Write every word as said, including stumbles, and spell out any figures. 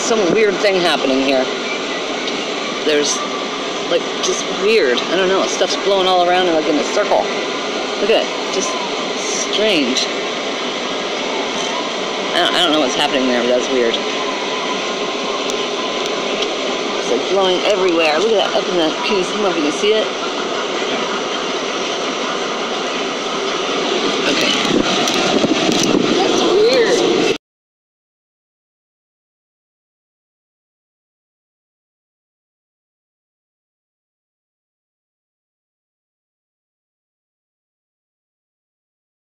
some weird thing happening here. There's, like, just weird. I don't know. Stuff's blowing all around and like in a circle. Look at it. Just strange. I don't, I don't know what's happening there, but that's weird. It's like blowing everywhere. Look at that up in the, can you, I don't know if you can see it.